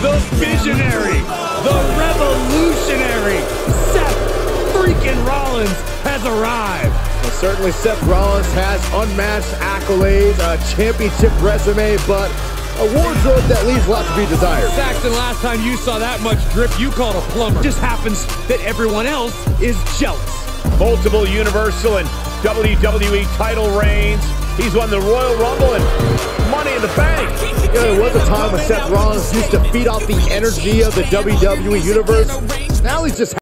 the visionary, the revolutionary Seth Freakin Rollins has arrived. Well, certainly Seth Rollins has unmatched accolades, a championship resume, but a wardrobe that leaves a lot to be desired. Saxton, last time you saw that much drip, you called a plumber. Just happens that everyone else is jealous. Multiple Universal and WWE title reigns. He's won the Royal Rumble and Money in the Bank. There was a time when Seth Rollins used to feed off the energy of the WWE Universe. Now he's just